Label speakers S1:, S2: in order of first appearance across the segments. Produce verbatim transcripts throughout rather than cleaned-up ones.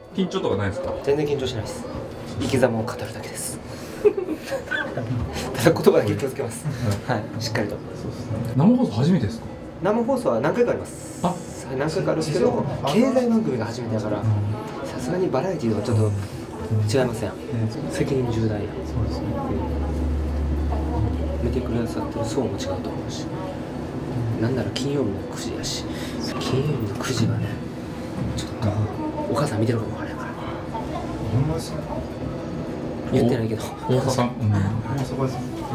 S1: 緊張とかないですか？
S2: 全然緊張しないです。生き様を語るだけです。ただ言葉だけ気をつけます。はい、しっかりと。
S1: 生放送初めてですか？
S2: 生放送は何回かあります。あ、何回かあるんですけど、経済番組が初めてだから、さすがにバラエティーとはちょっと違いません。責任重大や。そうですね。見てくださってる層も違うと思うし、なんなら金曜日のくじやし、金曜日のくじはね、ちょっとお母さん見てるかもわからないから。ほんまですね。言ってないけど。
S1: 大阪さん。うん。
S3: そこです。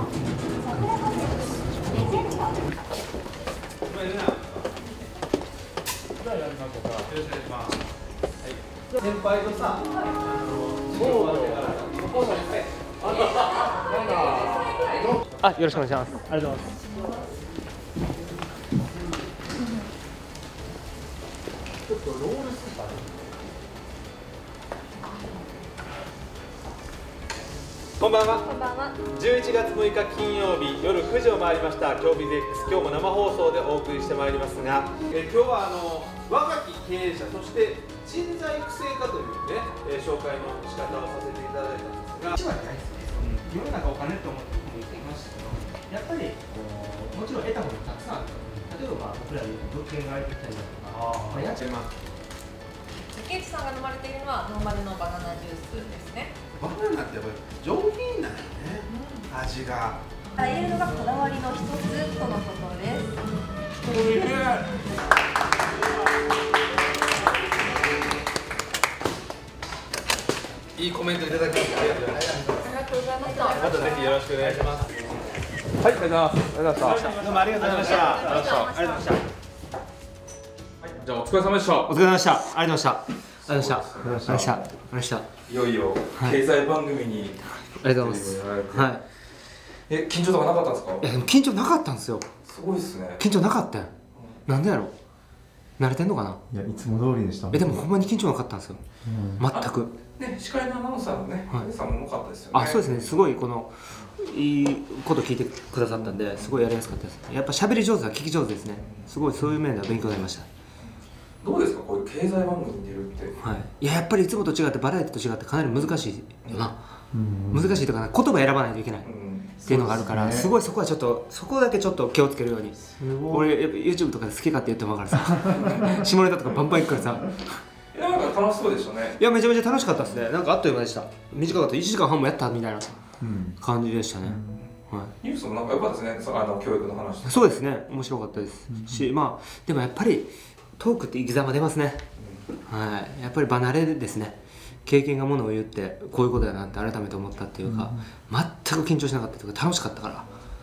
S3: 先輩とさ、
S2: あ、よろしくお願いします。ありがとうございます。ちょっとロールスーパーで。
S4: こんばんは。こんばんは。じゅういちがつむいか金曜日夜くじを回りました今日ビゼックス、今日も生放送でお送りしてまいりますが、え今日はあの若き経営者、そして人材育成家というね、えー、紹介の仕方をさせていただいたんですが、一番じゃないですね。世の中お金と思って言ってきましたけど、やっぱりもちろん得たものたくさんある。例えば僕らで言うと物件が空いてきたりだとか、まあ、家賃まあ
S5: 竹内さんが飲まれているのはノーマルのバナナジュースですね。
S3: バナナってやっぱり上品なんよね、うん、味が。
S5: 入れるのがこだわりの一つとのことです。
S4: いいコメントいただきましてありがとうございます。
S5: ありがとうございました。
S4: またぜひよろしくお願いします。
S1: はい、ありがとうございます。ありがとうございました。
S3: どうもありがとうございました。ありがとうございました。
S1: じゃあお疲れ様でした。
S2: お疲れ様でした。ありがとうございました。ありがとうございました。ありがとうございました。ありがとうございました。
S1: いよいよ経済番組に、
S2: ありがとうございます。はい。
S1: え、緊張とかなかったんですか？
S2: いやでも緊張なかったんですよ。
S1: すごいですね。
S2: 緊張なかったん。なんでやろ。慣れてんのかな。
S6: いやいつも通りでした。
S2: えでもほんまに緊張なかったんですよ。全く。
S1: ね、司会のアナウンサーのね、皆さんも良かったですよね。
S2: あ、そうですね。すごいこのいいこと聞いてくださったんで、すごいやりやすかったです。やっぱ喋り上手は聞き上手ですね。すごいそういう面では勉強になりました。
S1: どうですか、こういう経済番組に出るって。
S2: はい。いややっぱりいつもと違ってバラエティと違ってかなり難しいよな。難しいというか言葉選ばないといけない。っていうのがあるから、すごいそこはちょっとそこだけちょっと気をつけるように。俺やっぱ YouTube とかで好きかって言っても分かるさ。下ネタとかバンバン行くからさ。
S1: いやなんか楽しそうでしたね。
S2: いやめちゃめちゃ楽しかったですね。なんかあっという間でした。短かった。いちじかんはんもやったみたいな感じでしたね。はい。
S1: ニュースもなんか良かったですね。あの教育の話。
S2: そうですね。面白かったですし、まあでもやっぱりトークって生き様出ますね。はい。やっぱり離れですね。経験がものを言ってこういうことだなって改めて思ったっていうか、全く緊張しなかったというか楽しかったから。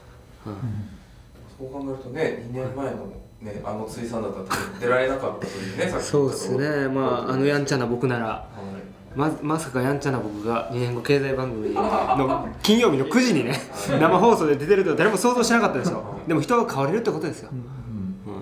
S1: そう考えるとね、にねんまえのね、あの水産だったら出られなかったというね、さっき
S2: そうですね。まああのやんちゃな僕なら、ままさかやんちゃな僕がにねんご経済番組の金曜日のくじにね生放送で出てるとは誰も想像しなかったですよ。でも人は変われるってことですよ。うん、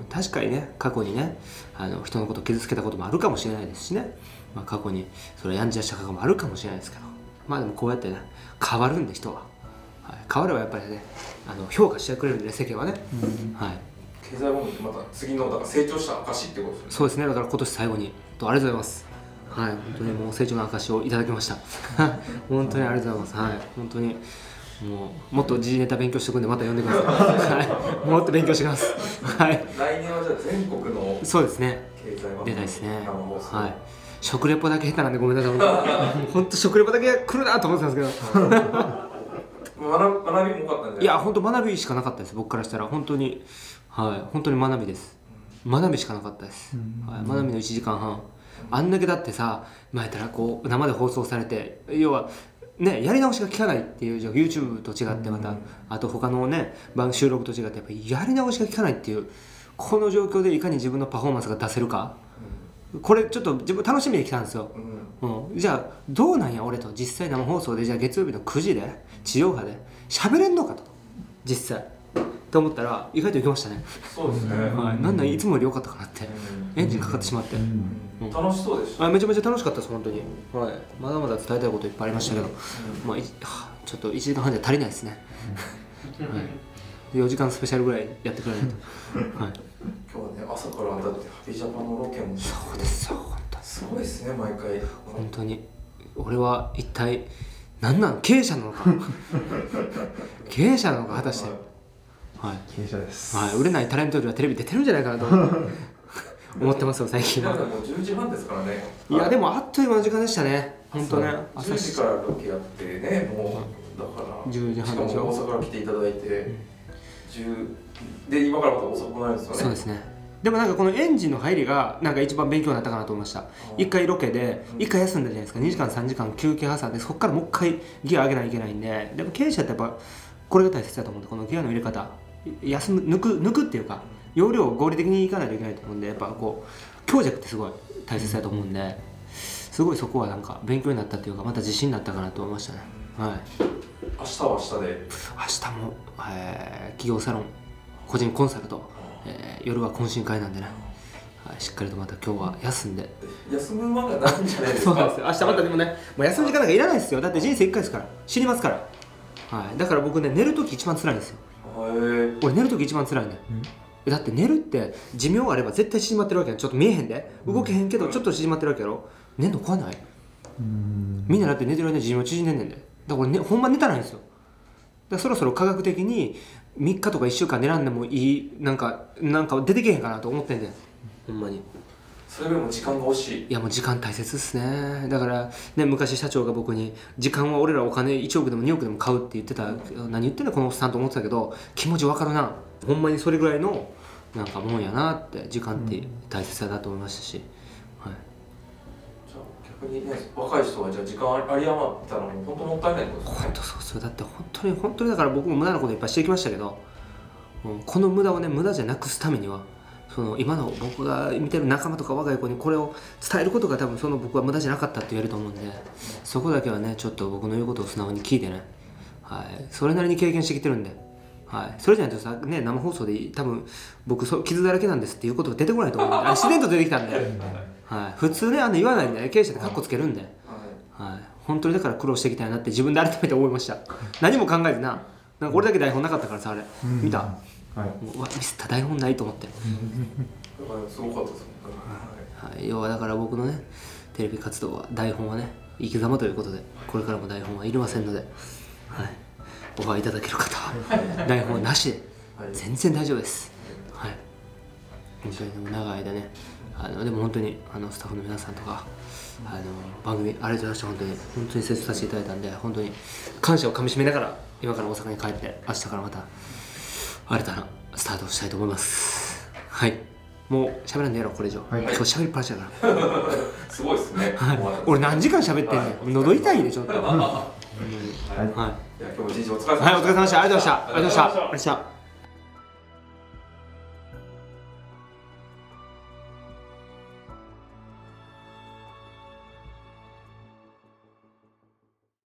S2: 確かにね、過去にね、あの人のことを傷つけたこともあるかもしれないですしね。まあ過去にそれやんちゃした過去もあるかもしれないですけど、まあでもこうやってね変わるんで人は、はい、変わればやっぱりねあの評価してくれるんで、ね、世間はね、うん、はい。
S1: 経済番組ってまた次のだから成長した証ってことですね。
S2: そうですね。だから今年最後にとありがとうございます。はい、本当にもう成長の証をいただきました。本当にありがとうございます。はい、本当にもうもっと時事ネタ勉強しておくんでまた呼んでください。はい、もっと勉強してきます。はい。
S1: 来年はじゃあ全国の
S2: そうですね。
S1: 経済番組
S2: 出たいですね。
S1: はい。
S2: 食レポだけ下手なんでごめんなさい。本当食レポだけ来るなと思ってたんですけど。
S1: 学びも多かったんじゃない？
S2: いや本当学びしかなかったです。僕からしたら本当にはい本当に学びです。学びしかなかったです。はい、学びのいちじかんはん。あんだけだってさ、前からこう生で放送されて、要はねやり直しが効かないっていう、じゃ YouTube と違ってまた、あと他のね番収録と違ってやっぱりやり直しが効かないっていうこの状況でいかに自分のパフォーマンスが出せるか。これちょっと自分楽しみに来たんですよ。うんうん、じゃあどうなんや俺と実際生放送でじゃあ月曜日のくじで地上波で喋れんのかと実際と思ったら意外といけましたね。
S1: そうですね。
S2: はい、なんなんいつもより良かったかなってエンジンかかってしまって。
S1: 楽しそうでした。
S2: あ、めちゃめちゃ楽しかったです本当に。はい。まだまだ伝えたいこといっぱいありましたけど、まあいちょっといちじかんはんじゃ足りないですね。はい。よじかんスペシャルぐらいやってくれないと。はい。
S1: 今日はね朝からだってハピジャパンのロケも
S2: そうですよ本当。
S1: すごいごいですね毎回。
S2: 本当に俺は一体何なん経営者なのか経営者なのか果たして、はい、
S3: 経営者です、
S2: はい、売れないタレントよりはテレビ出てるんじゃないかなと思ってますよ最近は。
S1: もうじゅうじはんですからね。
S2: いやでもあっという間の時間でしたね本当ね。
S1: じゅうじからロケやってね、もうだから
S2: じゅうじはんでしょ。
S1: しかも大阪から来ていただいてじゅうで今からまた遅くなるんですよね。
S2: そうですね。でもなんかこのエンジンの入りがなんか一番勉強になったかなと思いました。一回ロケで一回休んだじゃないですか。にじかんさんじかん休憩挟んでそこからもう一回ギア上げないといけないんで、でも経営者ってやっぱこれが大切だと思うんで、このギアの入れ方休む抜く抜くっていうか容量を合理的にいかないといけないと思うんで、やっぱこう強弱ってすごい大切だと思うんで、すごいそこはなんか勉強になったっていうかまた自信になったかなと思いましたね。はい。
S1: 明日は明日で。
S2: 明日も、えー、企業サロン個人コンサルと、えー、夜は懇親会なんでね、はい、しっかりとまた今日は休んで。
S1: 休む間がないんじゃないですか。
S2: そうなんですよ。明日またでもね、もう休む時間なんかいらないですよ。だって人生いっかいですから、死にますから。はい、だから僕ね、寝るとき一番辛いんですよ。俺寝るとき一番辛いね、うん、だって寝るって寿命あれば絶対縮まってるわけやん。ちょっと見えへんで動けへんけどちょっと縮まってるわけやろ。寝んの怖ない？うんみんなだって寝てる間に寿命縮んでんねんで。だから俺、ね、ほんま寝たないんですよ。だからそろそろ科学的にみっかとかいっしゅうかん寝らんでもいいなんかなんか出てけへんかなと思ってんねんほんまに。
S1: それよりも時間が欲しい。
S2: いやもう時間大切ですね。だからね、昔社長が僕に時間は俺らお金いちおくでもにおくでも買うって言ってた、うん、何言ってんだこのおっさんと思ってたけど気持ち分かるな。ほんまにそれぐらいのなんかもんやなって。時間って大切だなと思いましたし、はい、
S1: じゃあ逆にね若い人はじゃあ時間あり余ったらもう本当もったいないってことですね。
S2: 本当そうそうだって本当に本当にだから僕も無駄なこといっぱいしてきましたけど、うん、この無駄をね無駄じゃなくすためにはその今の僕が見てる仲間とか若い子にこれを伝えることが多分その僕は無駄じゃなかったって言えると思うんで、そこだけはねちょっと僕の言うことを素直に聞いてね、はい、それなりに経験してきてるんで、はい、それじゃないとさ、ね、生放送で多分僕そ傷だらけなんですっていうことが出てこないと思うんで、あれ自然と出てきたんで、はい、普通ねあの言わないんで、ね、経営者ってカッコつけるんで、はい、本当にだから苦労していきたいなって自分で改めて思いました。何も考えてな、なんか俺だけ台本なかったからさあれ、うん、見たはい、うわミスった台本ないと思って
S1: すごかったですもんね、
S2: はい、要はだから僕のねテレビ活動は台本はね生き様ということで、これからも台本はいりませんので、はい、オファーいただける方は台本はなしで全然大丈夫です。はい、本当にでも長い間ねあのでも本当にあのスタッフの皆さんとかあの番組ありがとうございました。本当に本当に接させていただいたんで本当に感謝をかみしめながら今から大阪に帰って明日からまた新たなスタートをしたいと思います。はい。もう喋らんでやろこれ以上。はい、今日喋りっぱなしだから。
S1: すごいですね。
S2: はい。俺何時間喋ってんねん。喉痛いでちょっと。はい。はい。
S1: いや今日も一日お疲れ様でした。
S2: はい、お疲れ様でした。ありがとうございました。ありがとうございました。ありがとうございました。